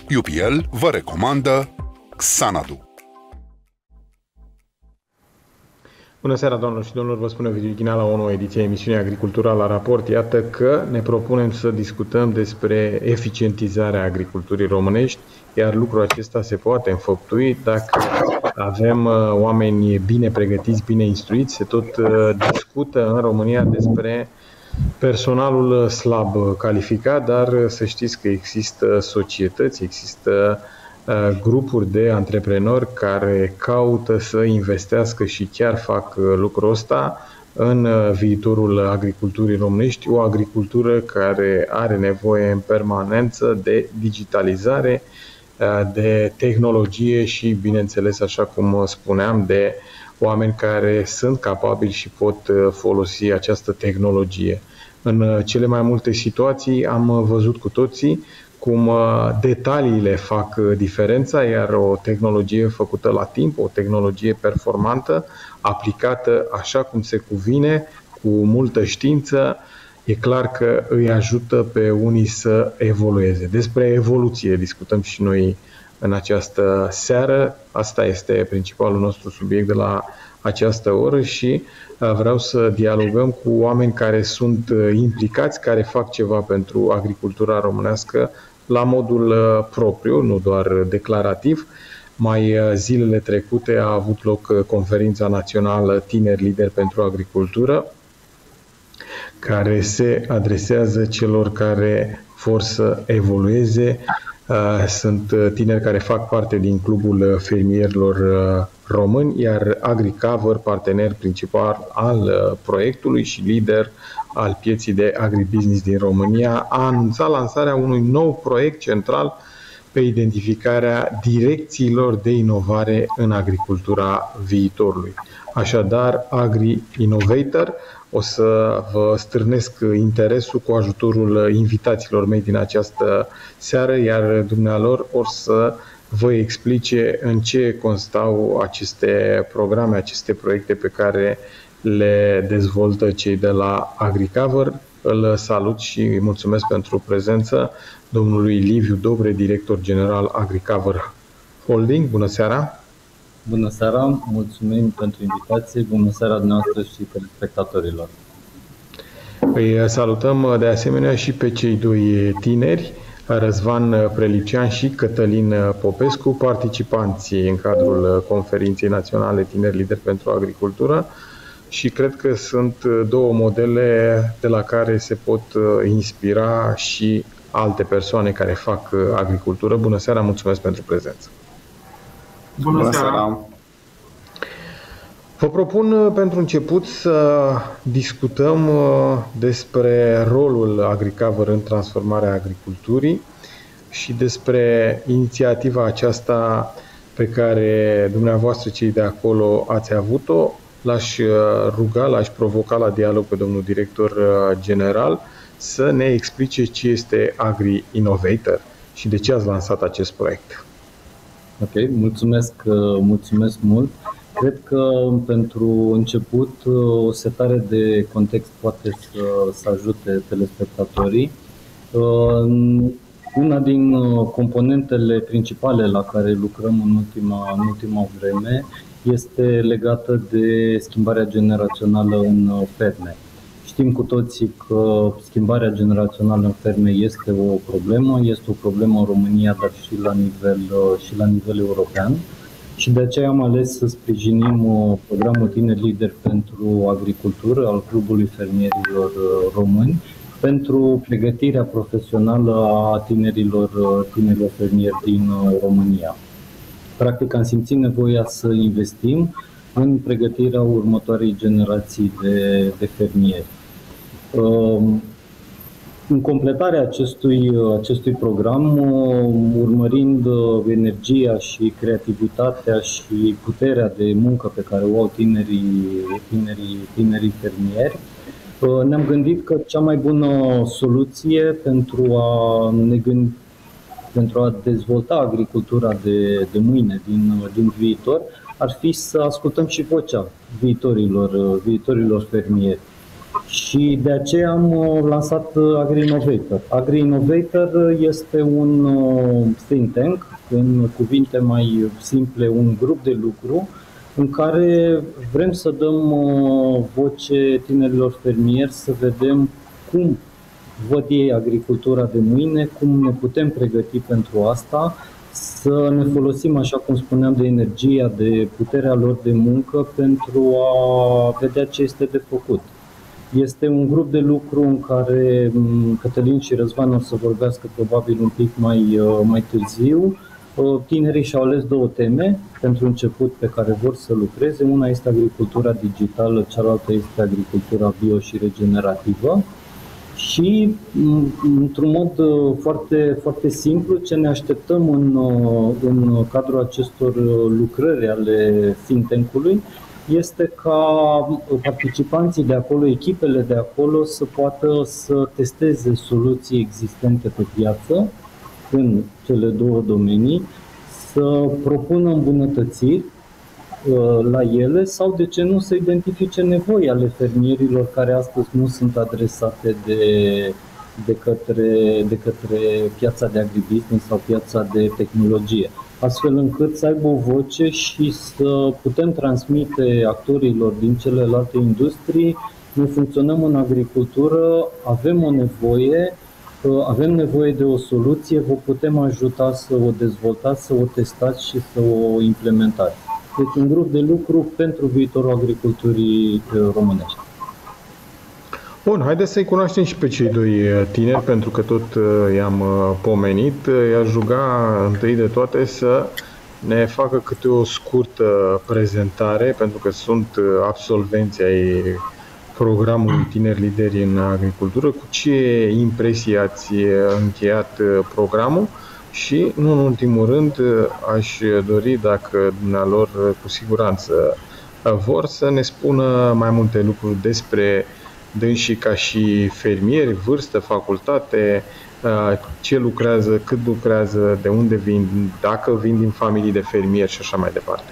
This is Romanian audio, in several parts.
UPL vă recomandă Xanadu. Bună seara, doamnelor și domnilor, vă spune Ovidiu Ghinea la o nouă ediție a emisiunii Agricultura la raport. Iată că ne propunem să discutăm despre eficientizarea agriculturii românești, iar lucrul acesta se poate înfăptui dacă avem oameni bine pregătiți, bine instruiți. Se tot discută în România despre personalul slab calificat, dar să știți că există societăți, există grupuri de antreprenori care caută să investească și chiar fac lucrul ăsta în viitorul agriculturii românești, o agricultură care are nevoie în permanență de digitalizare, de tehnologie și, bineînțeles, așa cum spuneam, de oameni care sunt capabili și pot folosi această tehnologie. În cele mai multe situații am văzut cu toții cum detaliile fac diferența, iar o tehnologie făcută la timp, o tehnologie performantă, aplicată așa cum se cuvine, cu multă știință, e clar că îi ajută pe unii să evolueze. Despre evoluție discutăm și noi în această seară. Asta este principalul nostru subiect de la această oră și vreau să dialogăm cu oameni care sunt implicați, care fac ceva pentru agricultura românească la modul propriu, nu doar declarativ. Mai zilele trecute a avut loc conferința națională Tineri Lideri pentru Agricultură, care se adresează celor care vor să evolueze. Sunt tineri care fac parte din Clubul Fermierilor Români, iar AgriCover, partener principal al proiectului și lider al pieții de agribusiness din România, a anunțat lansarea unui nou proiect central pe identificarea direcțiilor de inovare în agricultura viitorului. Așadar, Agri Innovator, o să vă stârnesc interesul cu ajutorul invitaților mei din această seară, iar dumnealor o să vă explice în ce constau aceste programe, aceste proiecte pe care le dezvoltă cei de la AgriCover. Îl salut și îi mulțumesc pentru prezență domnului Liviu Dobre, director general AgriCover Holding. Bună seara! Bună seara, mulțumim pentru invitație, bună seara dumneavoastră și telespectatorilor. Îi salutăm de asemenea și pe cei doi tineri, Răzvan Prelicean și Cătălin Popescu, participanții în cadrul Conferinței Naționale Tineri Lideri pentru Agricultură, și cred că sunt două modele de la care se pot inspira și alte persoane care fac agricultură. Bună seara, mulțumesc pentru prezență. Bună seara! Vă propun pentru început să discutăm despre rolul AgriCover în transformarea agriculturii și despre inițiativa aceasta pe care dumneavoastră, cei de acolo, ați avut-o. L-aș ruga, l-aș provoca la dialog pe domnul director general să ne explice ce este Agri Innovator și de ce ați lansat acest proiect. Ok, mulțumesc mult. Cred că pentru început o setare de context poate să ajute telespectatorii. Una din componentele principale la care lucrăm în ultima vreme este legată de schimbarea generațională în ferme. Știm cu toții că schimbarea generațională în ferme este o problemă în România, dar și la nivel european. Și de aceea am ales să sprijinim programul Tineri Lideri pentru Agricultură al Clubului Fermierilor Români pentru pregătirea profesională a tinerilor fermieri din România. Practic am simțit nevoia să investim în pregătirea următoarei generații de fermieri. În completarea acestui program, urmărind energia și creativitatea și puterea de muncă pe care o au tinerii fermieri, ne-am gândit că cea mai bună soluție pentru a dezvolta agricultura de mâine, din viitor, ar fi să ascultăm și vocea viitorilor fermieri. Și de aceea am lansat AgriInnovator. AgriInnovator este un think tank, în cuvinte mai simple, un grup de lucru în care vrem să dăm voce tinerilor fermieri, să vedem cum văd ei agricultura de mâine, cum ne putem pregăti pentru asta, să ne folosim, așa cum spuneam, de energia, de puterea lor de muncă pentru a vedea ce este de făcut. Este un grup de lucru în care Cătălin și Răzvan o să vorbească probabil un pic mai târziu. Tinerii și-au ales două teme pentru început pe care vor să lucreze. Una este agricultura digitală, cealaltă este agricultura bio și regenerativă. Și, într-un mod foarte, foarte simplu, ce ne așteptăm în cadrul acestor lucrări ale think tank-ului este ca participanții de acolo, echipele de acolo, să poată să testeze soluții existente pe piață în cele două domenii, să propună îmbunătățiri la ele sau, de ce nu, să identifice nevoi ale fermierilor care astăzi nu sunt adresate de către piața de agribusiness sau piața de tehnologie, astfel încât să aibă o voce și să putem transmite actorilor din celelalte industrii: noi funcționăm în agricultură, avem nevoie de o soluție, vă putem ajuta să o dezvoltați, să o testați și să o implementați. Deci un grup de lucru pentru viitorul agriculturii românești. Bun, haideți să-i cunoaștem și pe cei doi tineri, pentru că tot i-am pomenit. I-aș ruga întâi de toate să ne facă câte o scurtă prezentare, pentru că sunt absolvenți ai programului Tineri Lideri în Agricultură. Cu ce impresii ați încheiat programul? Și, nu în ultimul rând, aș dori, dacă dumnealor cu siguranță vor, să ne spună mai multe lucruri despre dânsii ca și fermieri, vârstă, facultate, ce lucrează, cât lucrează, de unde vin, dacă vin din familii de fermieri și așa mai departe.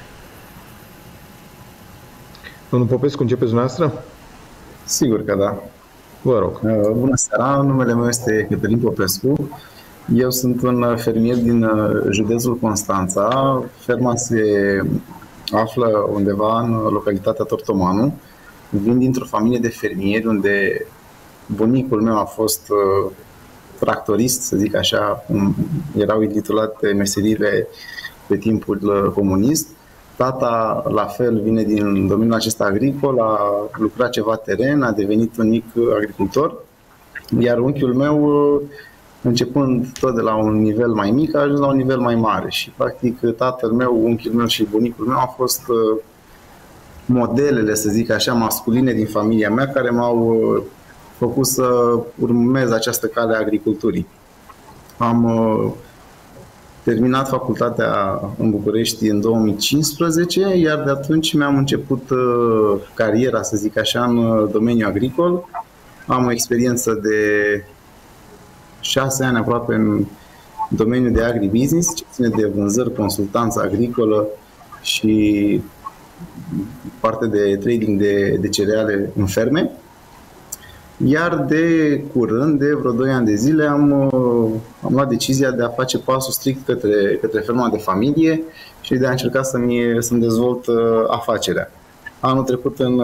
Domnul Popescu, începeți dumneavoastră? Sigur că da. Vă rog. Bună seara, numele meu este Cătălin Popescu. Eu sunt un fermier din județul Constanța. Ferma se află undeva în localitatea Tortomanu. Vin dintr-o familie de fermieri unde bunicul meu a fost tractorist, să zic așa, erau intitulate meseriile pe timpul comunist. Tata, la fel, vine din domeniul acesta agricol, a lucrat ceva teren, a devenit un mic agricultor, iar unchiul meu, începând tot de la un nivel mai mic, a ajuns la un nivel mai mare și, practic, tatăl meu, unchiul meu și bunicul meu au fost modelele, să zic așa, masculine din familia mea, care m-au făcut să urmez această cale a agriculturii. Am terminat facultatea în București în 2015, iar de atunci mi-am început cariera, să zic așa, în domeniul agricol. Am o experiență de 6 ani aproape în domeniul de agribusiness, ce ține de vânzări, consultanță agricolă și parte de trading de cereale în ferme. Iar de curând, de vreo 2 ani de zile, am luat decizia de a face pasul strict către ferma de familie și de a încerca să-mi dezvolt afacerea. Anul trecut, în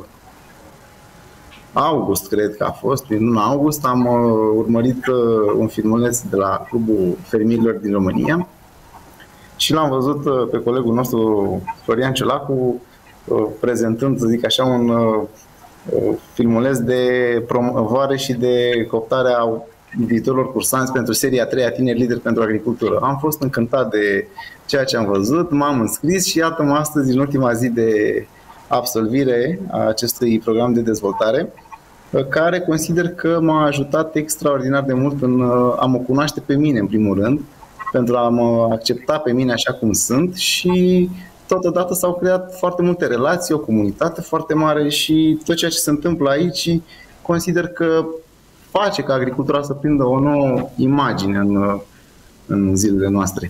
august, cred că a fost, prin luna august, am urmărit un filmuleț de la Clubul Fermierilor din România și l-am văzut pe colegul nostru, Florian Ciolacu, prezentând, să zic așa, un filmuleț de promovare și de cooptare a viitorilor cursanți pentru seria 3 a Tineri Lideri pentru Agricultură. Am fost încântat de ceea ce am văzut, m-am înscris și iată-mă astăzi, în ultima zi de absolvire a acestui program de dezvoltare, care consider că m-a ajutat extraordinar de mult în a mă cunoaște pe mine, în primul rând, pentru a mă accepta pe mine așa cum sunt și totodată s-au creat foarte multe relații, o comunitate foarte mare și tot ceea ce se întâmplă aici consider că face ca agricultura să prindă o nouă imagine în zilele noastre.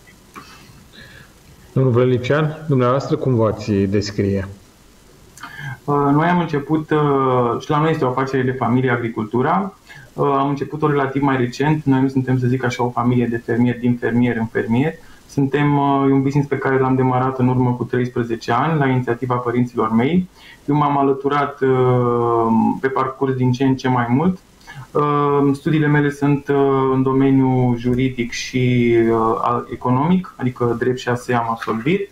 Domnul Vlălician, dumneavoastră cum v-ați descrie? Noi am început, și la noi este o afacere de familie, agricultura. Am început-o relativ mai recent. Noi nu suntem, să zic așa, o familie de fermieri, din fermier în fermier. Suntem un business pe care l-am demarat în urmă cu 13 ani, la inițiativa părinților mei. Eu m-am alăturat pe parcurs din ce în ce mai mult. Studiile mele sunt în domeniul juridic și economic, adică drept și ASE am absolvit.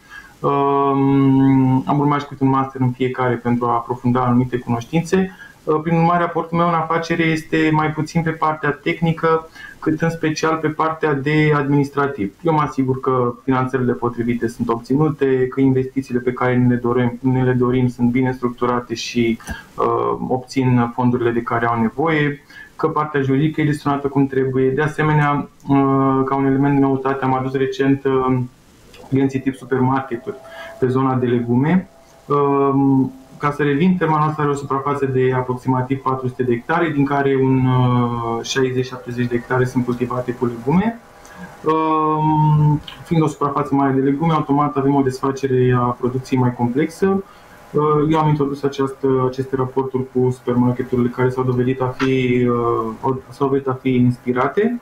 Am urmat și cu un master în fiecare pentru a aprofunda anumite cunoștințe. Prin urmare, aportul meu în afacere este mai puțin pe partea tehnică, cât în special pe partea de administrativ. Eu mă asigur că finanțările potrivite sunt obținute, că investițiile pe care ne le dorim sunt bine structurate și obțin fondurile de care au nevoie, că partea juridică e gestionată cum trebuie. De asemenea, ca un element de noutate, am adus recent clienții tip supermarketuri pe zona de legume. Ca să revin, ferma noastră are o suprafață de aproximativ 400 de hectare, din care un 60-70 de hectare sunt cultivate cu legume. Fiind o suprafață mare de legume, automat avem o desfacere a producției mai complexă. Eu am introdus aceste raporturi cu supermarketurile care s-au dovedit a fi inspirate.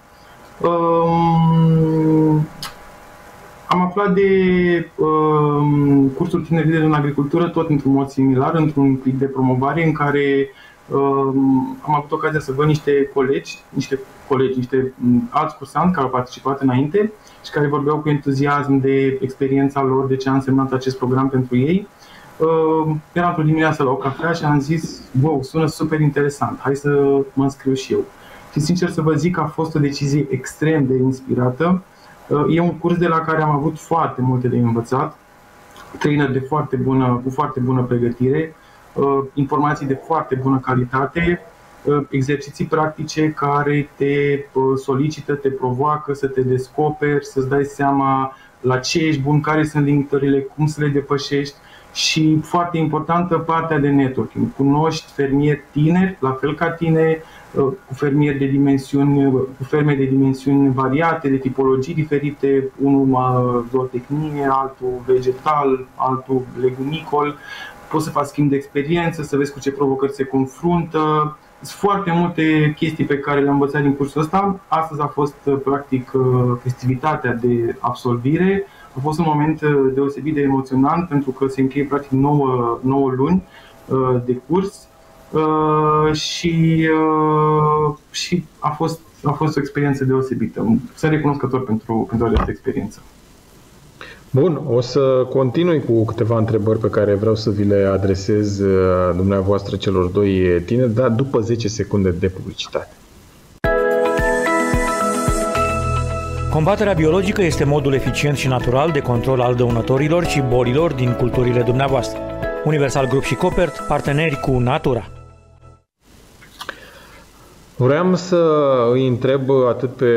Am aflat de cursul Tineri Lideri în Agricultură, tot într-un mod similar, într-un clip de promovare în care am avut ocazia să văd niște alți cursanți care au participat înainte și care vorbeau cu entuziasm de experiența lor, de ce a însemnat acest program pentru ei. Eram într-o dimineață la o cafea și am zis, wow, sună super interesant, hai să mă înscriu și eu. Și sincer să vă zic că a fost o decizie extrem de inspirată. E un curs de la care am avut foarte multe de învățat, trainer cu foarte bună pregătire, informații de foarte bună calitate, exerciții practice care te solicită, te provoacă să te descoperi, să-ți dai seama la ce ești bun, care sunt limitările, cum să le depășești și, foarte importantă, partea de networking. Cunoști fermieri tineri, la fel ca tine, cu ferme de dimensiuni variate, de tipologii diferite, unul zootehnie, altul vegetal, altul legumicol. Poți să faci schimb de experiență, să vezi cu ce provocări se confruntă. Sunt foarte multe chestii pe care le-am învățat din cursul ăsta. Astăzi a fost practic festivitatea de absolvire. A fost un moment deosebit de emoționant pentru că se încheie practic 9 luni de curs. Și a fost o experiență deosebită. Sunt recunoscător pentru această experiență. Bun, o să continui cu câteva întrebări pe care vreau să vi le adresez dumneavoastră celor doi tineri, dar după 10 secunde de publicitate. Combaterea biologică este modul eficient și natural de control al dăunătorilor și bolilor din culturile dumneavoastră. Universal Group și Copert, parteneri cu natura. Vreau să îi întreb atât pe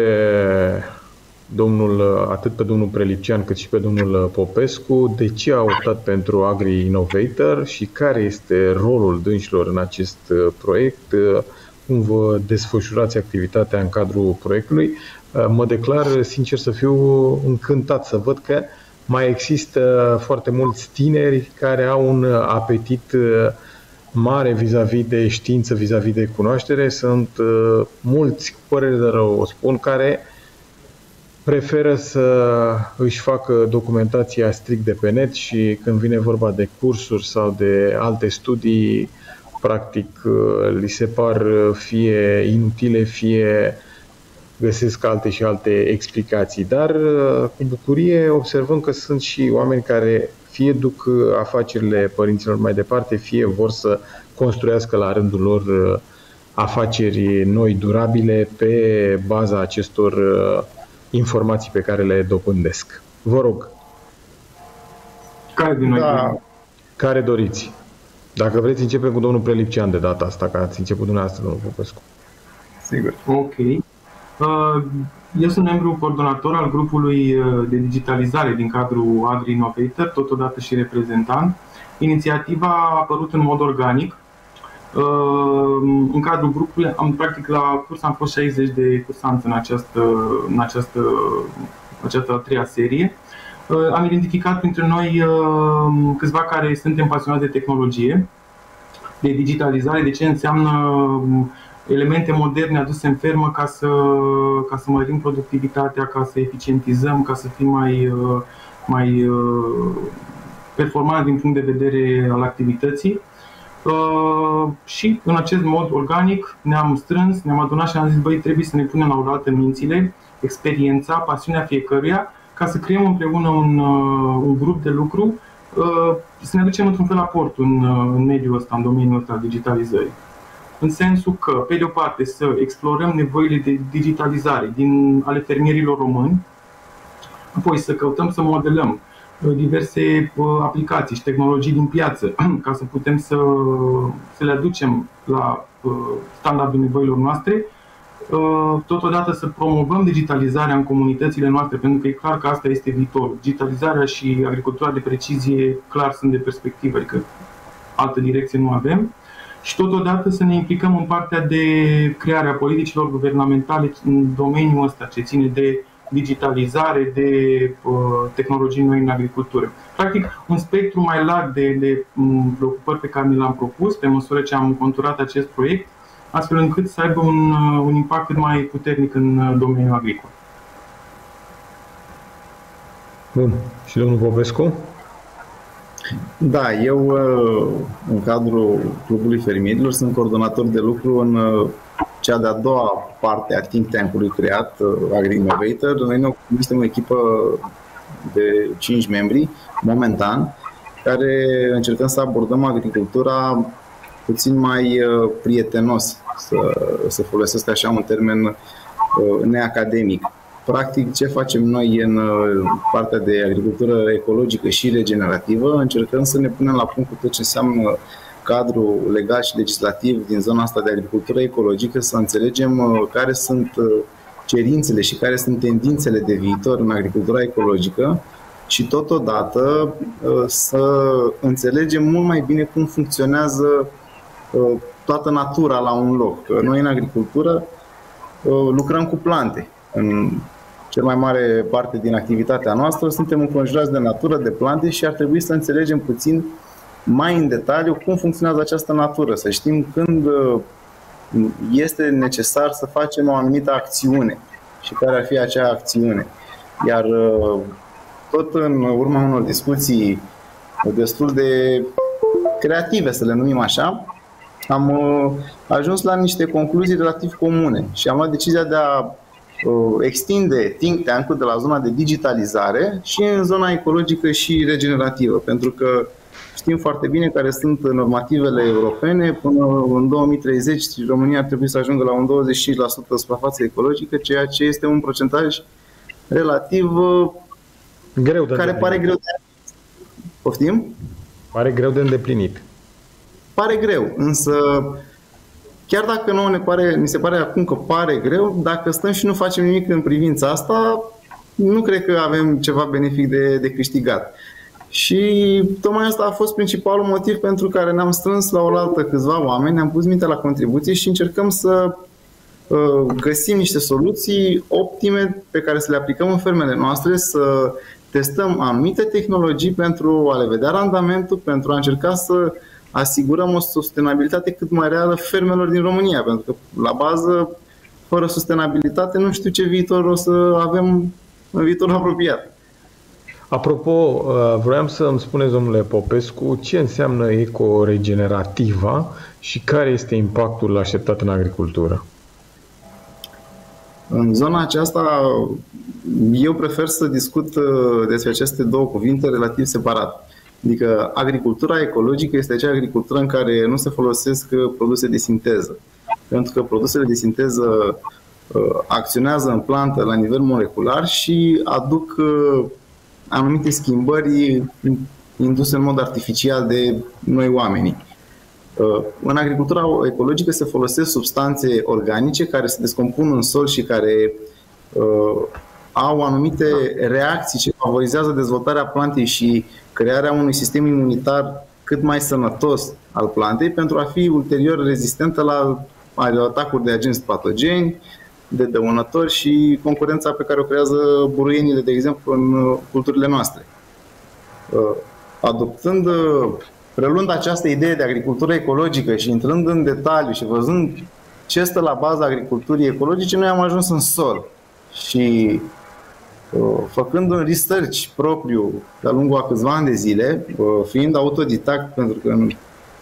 domnul Prelipcean cât și pe domnul Popescu de ce a optat pentru Agri Innovator și care este rolul dânșilor în acest proiect, cum vă desfășurați activitatea în cadrul proiectului. Mă declar, sincer să fiu, încântat să văd că mai există foarte mulți tineri care au un apetit mare vis-a-vis de știință, vis-a-vis de cunoaștere. Sunt mulți, cu părere de rău o spun, care preferă să își facă documentația strict de pe net și când vine vorba de cursuri sau de alte studii, practic li se par fie inutile, fie găsesc alte și alte explicații. Dar cu bucurie observăm că sunt și oameni care fie duc afacerile părinților mai departe, fie vor să construiască la rândul lor afaceri noi, durabile, pe baza acestor informații pe care le dobândesc. Vă rog. Care din noi? Care doriți? Dacă vreți, începem cu domnul Prelipcean de data asta, că ați început dumneavoastră, domnul Popescu. Sigur. Ok. Eu sunt membru coordonator al grupului de digitalizare din cadrul Agri Innovator, totodată și reprezentant. Inițiativa a apărut în mod organic. În cadrul grupului, practic la curs am fost 60 de cursanți în această a treia serie. Am identificat printre noi câțiva care suntem pasionați de tehnologie de digitalizare, de ce înseamnă elemente moderne aduse în fermă ca să mărim productivitatea, ca să eficientizăm, ca să fim mai performanți din punct de vedere al activității. Și în acest mod organic ne-am strâns, ne-am adunat și am zis, băi, trebuie să ne punem la oaltă mințile, experiența, pasiunea fiecăruia, ca să creăm împreună un grup de lucru, să ne aducem într-un fel aportul în mediul ăsta, în domeniul ăsta al digitalizării. În sensul că, pe de o parte, să explorăm nevoile de digitalizare ale fermierilor români, apoi să căutăm să modelăm diverse aplicații și tehnologii din piață ca să putem să le aducem la standardul nevoilor noastre, totodată să promovăm digitalizarea în comunitățile noastre, pentru că e clar că asta este viitorul. Digitalizarea și agricultura de precizie clar sunt de perspectivă, adică altă direcție nu avem. Și totodată să ne implicăm în partea de crearea politicilor guvernamentale în domeniul ăsta ce ține de digitalizare, de tehnologii noi în agricultură. Practic, un spectru mai larg de preocupări pe care mi l-am propus pe măsură ce am conturat acest proiect, astfel încât să aibă un impact cât mai puternic în domeniul agricol. Bun. Și domnul Popescu? Da, eu în cadrul Clubului Fermierilor sunt coordonator de lucru în cea de-a doua parte a think tank-ului creat, AgriInnovator. Noi suntem o echipă de 5 membri, momentan, care încercăm să abordăm agricultura puțin mai prietenos, să folosesc așa un termen neacademic. Practic, ce facem noi în partea de agricultură ecologică și regenerativă? Încercăm să ne punem la punct cu tot ce înseamnă cadrul legal și legislativ din zona asta de agricultură ecologică, să înțelegem care sunt cerințele și care sunt tendințele de viitor în agricultura ecologică și totodată să înțelegem mult mai bine cum funcționează toată natura la un loc. Noi în agricultură lucrăm cu plante. În cel mai mare parte din activitatea noastră suntem înconjurați de natură, de plante și ar trebui să înțelegem puțin mai în detaliu cum funcționează această natură, să știm când este necesar să facem o anumită acțiune și care ar fi acea acțiune. Iar tot în urma unor discuții destul de creative, să le numim așa, am ajuns la niște concluzii relativ comune și am luat decizia de a extinde think tank-ul de la zona de digitalizare și în zona ecologică și regenerativă, pentru că știm foarte bine care sunt normativele europene. Până în 2030 România ar trebui să ajungă la un 25% suprafață ecologică, ceea ce este un procentaj relativ greu de care pare greu de poftim? Pare greu de îndeplinit. Pare greu, însă chiar dacă nouă mi se pare acum că pare greu, dacă stăm și nu facem nimic în privința asta, nu cred că avem ceva benefic de câștigat. Și tocmai asta a fost principalul motiv pentru care ne-am strâns la oaltă câțiva oameni, ne-am pus mintea la contribuție și încercăm să găsim niște soluții optime pe care să le aplicăm în fermele noastre, să testăm anumite tehnologii pentru a le vedea randamentul, pentru a încerca să asigurăm o sustenabilitate cât mai reală fermelor din România, pentru că la bază, fără sustenabilitate, nu știu ce viitor o să avem în viitorul apropiat. Apropo, vroiam să îmi spuneți, domnule Popescu, ce înseamnă ecoregenerativa și care este impactul așteptat în agricultură? În zona aceasta, eu prefer să discut despre aceste două cuvinte relativ separat. Adică agricultura ecologică este acea agricultură în care nu se folosesc produse de sinteză. Pentru că produsele de sinteză acționează în plantă la nivel molecular și aduc anumite schimbări induse în mod artificial de noi oamenii. În agricultura ecologică se folosesc substanțe organice care se descompun în sol și care au anumite reacții ce favorizează dezvoltarea plantei și crearea unui sistem imunitar cât mai sănătos al plantei pentru a fi ulterior rezistentă la atacuri de agenți patogeni, de dăunători și concurența pe care o creează buruienile, de exemplu, în culturile noastre. Adoptând preluând această idee de agricultură ecologică și intrând în detaliu și văzând ce stă la baza agriculturii ecologice, noi am ajuns în sol. Și făcând un research propriu de-a lungul a câțiva ani de zile, fiind autodidact, pentru că în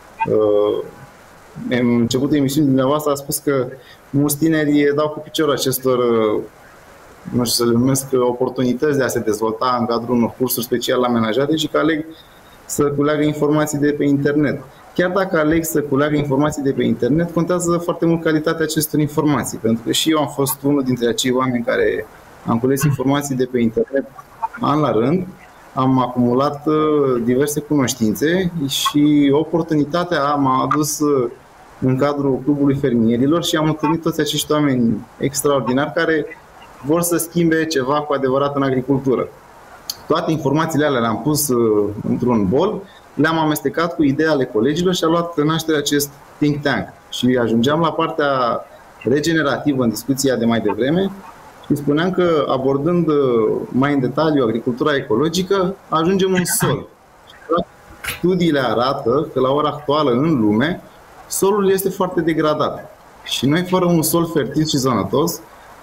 începutul emisiunii dumneavoastră a spus că mulți tineri dau cu piciorul acestor, nu știu să le numesc, oportunități de a se dezvolta în cadrul unor cursuri special amenajate și că aleg să culeagă informații de pe internet. Chiar dacă aleg să culeagă informații de pe internet, contează foarte mult calitatea acestor informații, pentru că și eu am fost unul dintre acei oameni care am cules informații de pe internet an la rând, am acumulat diverse cunoștințe și oportunitatea m-a adus în cadrul Clubului Fermierilor și am întâlnit toți acești oameni extraordinari care vor să schimbe ceva cu adevărat în agricultură. Toate informațiile alea le-am pus într-un bol, le-am amestecat cu ideea ale colegilor și a luat naștere acest think tank. Și ajungeam la partea regenerativă în discuția de mai devreme și spuneam că, abordând mai în detaliu agricultura ecologică, ajungem în sol. Studiile arată că la ora actuală în lume solul este foarte degradat și noi, fără un sol fertil și sănătos,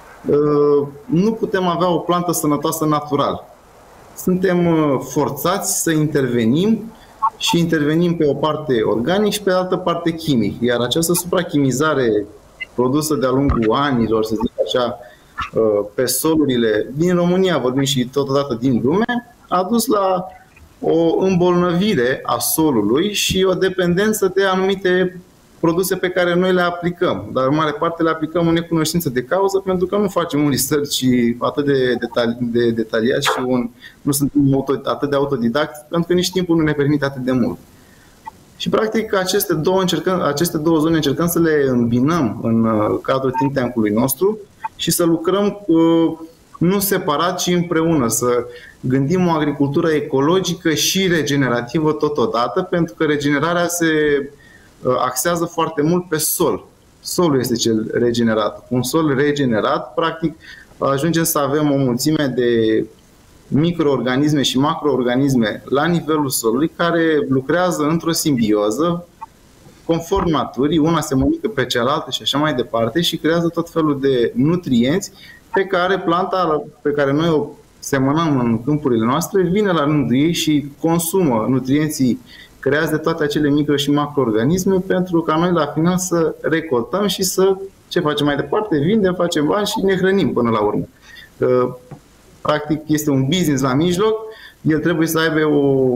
nu putem avea o plantă sănătoasă natural. Suntem forțați să intervenim și intervenim pe o parte organic și pe altă parte chimic. Iar această suprachimizare produsă de-a lungul anilor, să zic așa, pe solurile din România, vorbim și totodată din lume, a dus la o îmbolnăvire a solului și o dependență de anumite produse pe care noi le aplicăm. Dar în mare parte le aplicăm în necunoștință de cauză, pentru că nu facem un research atât de detaliat și nu suntem atât de autodidacți, pentru că nici timpul nu ne permite atât de mult. Și practic aceste două zone încercăm să le îmbinăm în cadrul think tank-ului nostru și să lucrăm nu separat, ci împreună, să gândim o agricultură ecologică și regenerativă totodată, pentru că regenerarea se axează foarte mult pe sol. Solul este cel regenerat. Un sol regenerat, practic, ajungem să avem o mulțime de microorganisme și macroorganisme la nivelul solului care lucrează într-o simbioză conform naturii, una se mănâncă pe cealaltă și așa mai departe și creează tot felul de nutrienți pe care planta pe care noi o semănăm în câmpurile noastre vine la rândul ei și consumă nutrienții creați de toate acele micro și macroorganisme pentru ca noi la final să recoltăm și să ce facem mai departe? Vindem, facem bani și ne hrănim până la urmă. Practic este un business la mijloc, el trebuie să aibă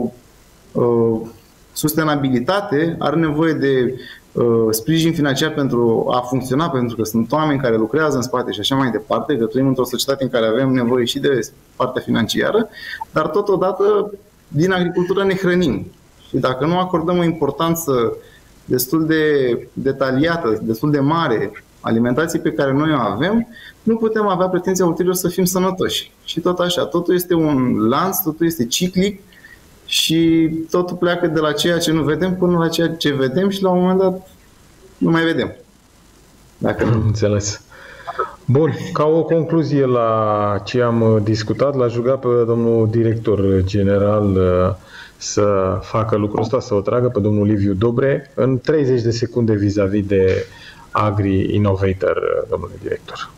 o sustenabilitate, are nevoie de sprijin financiar pentru a funcționa, pentru că sunt oameni care lucrează în spate și așa mai departe, că trăim într-o societate în care avem nevoie și de partea financiară, dar totodată din agricultură ne hrănim. Și dacă nu acordăm o importanță destul de detaliată, destul de mare alimentației pe care noi o avem, nu putem avea pretenția ulterior să fim sănătoși. Și tot așa, totul este un lanț, totul este ciclic și totul pleacă de la ceea ce nu vedem până la ceea ce vedem și la un moment dat nu mai vedem. Dacă nu. Înțeles. Bun, ca o concluzie la ce am discutat, l-aș ruga pe domnul director general să facă lucrul ăsta, să o tragă pe domnul Liviu Dobre în 30 de secunde vis-a-vis de Agri Innovator, domnule director.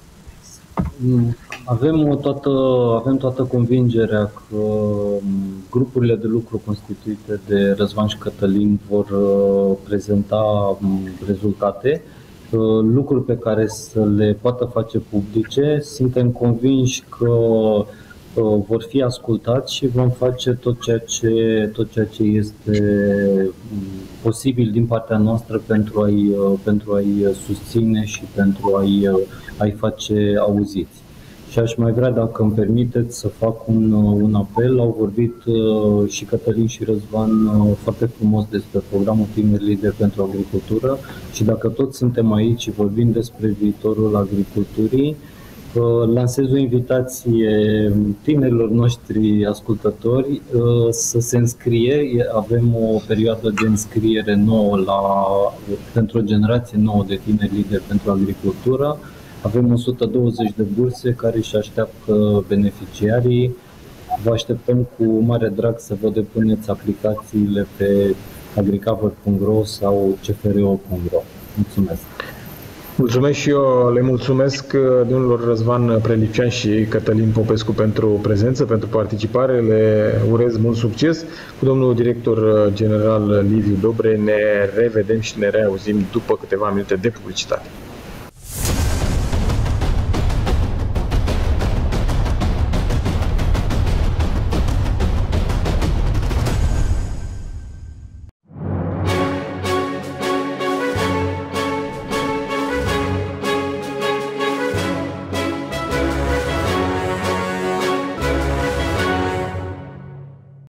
Avem toată convingerea că grupurile de lucru constituite de Răzvan și Cătălin vor prezenta rezultate, lucruri pe care să le poată face publice. Suntem convinși că vor fi ascultați și vom face tot ceea ce este posibil din partea noastră pentru a-i susține și pentru a-i face auziți. Și aș mai vrea, dacă îmi permiteți, să fac un apel. Au vorbit și Cătălin și Răzvan foarte frumos despre programul Tineri Lideri pentru Agricultură și dacă toți suntem aici și vorbim despre viitorul agriculturii, lansez o invitație tinerilor noștri ascultători să se înscrie. Avem o perioadă de înscriere nouă pentru o generație nouă de tineri lideri pentru agricultură. Avem 120 de burse care își așteaptă beneficiarii. Vă așteptăm cu mare drag să vă depuneți aplicațiile pe agricover.ro sau cfro.ro. Mulțumesc! Mulțumesc și eu, le mulțumesc domnilor Răzvan Prelicean și Cătălin Popescu pentru prezență, pentru participare, le urez mult succes. Cu domnul director general Liviu Dobre ne revedem și ne reauzim după câteva minute de publicitate.